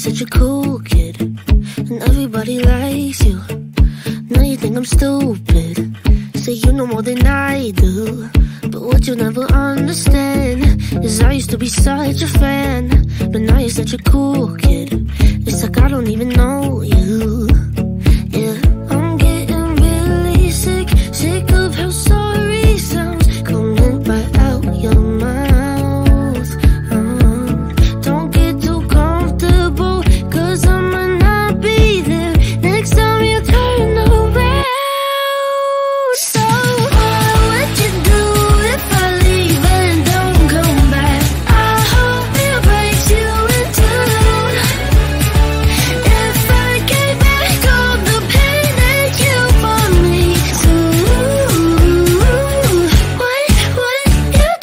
such a cool kid, and everybody likes you. Now you think I'm stupid, say you know more than I do. But what you'll never understand is I used to be such a fan, but now you're such a cool kid. It's like I don't even know you. Yeah, I'm getting really sick, sick of how sorry sounds coming right out your mouth. Don't get too comfortable, cause I might not be there next time you turn around. So what would you do if I leave and don't come back? I hope it breaks you in two. If I gave back all the pain that you brought me to, what would you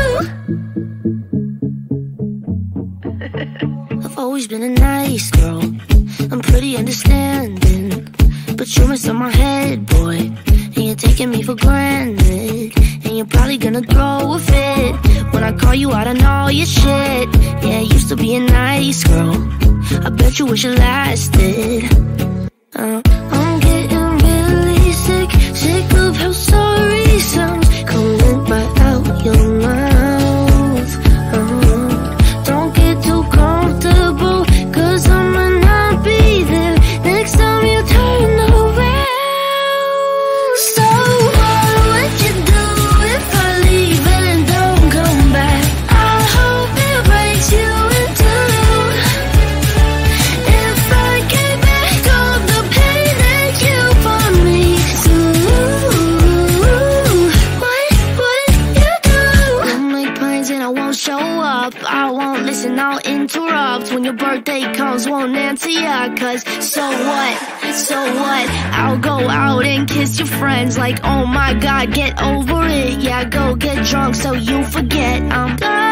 do? I've always been a nice girl, I'm pretty understanding, but you're messing my head, boy, and you're taking me for granted. And you're probably gonna throw a fit when I call you out on all your shit. Yeah, used to be a nice girl, I bet you wish it lasted. I'm getting really sick, sick of how sorry sounds coming right out your mouth. Don't get too comfortable, cause I might not be there next time you turn around. So what would you do if I leave and don't come back? I hope it breaks you in two. If I gave back all the pain that you brought me to, what would you do? We'll make plans and I won't show up, I won't listen, I'll interrupt. When your birthday comes, won't answer ya, cause so what? So what? I'll go out and kiss your friends like, oh my god, get over it. Yeah, go get drunk so you forget I'm done.